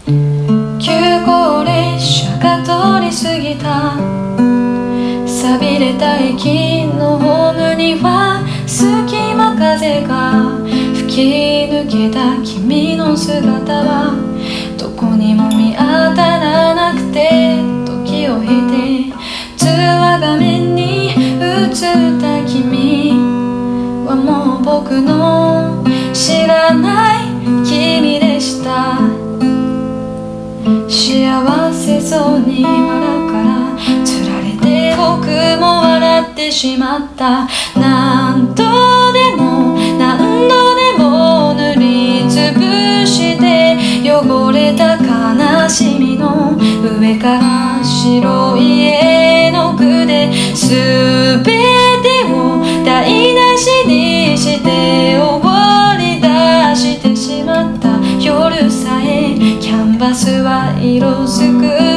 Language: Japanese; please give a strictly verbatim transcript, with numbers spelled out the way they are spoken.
急行列車が通り過ぎた。錆びれた駅のホームには隙間風が吹き抜けた。君の姿はどこにも見当たらなくて、時を経て通話画面に映った君はもう僕の知らない君でした。幸せそうに笑うからつられて僕も笑ってしまった。何度でも何度でも塗りつぶして汚れた悲しみの上から白い絵の具で全てを台無しにして終わり出してしまった。夜さえキャンバスは色づく